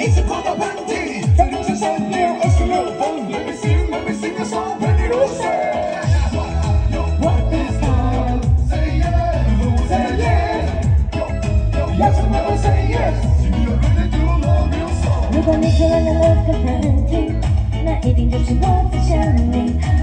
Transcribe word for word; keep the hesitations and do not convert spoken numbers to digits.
一起狂打喷嚏，在凌晨三点二十六分 ，Let me sing, let me sing a song， 陪你入睡。What is love? Say yes, say yes， 要什么都 say yes，You really do love your song。如果你突然打了个喷嚏，那一定就是我在想你。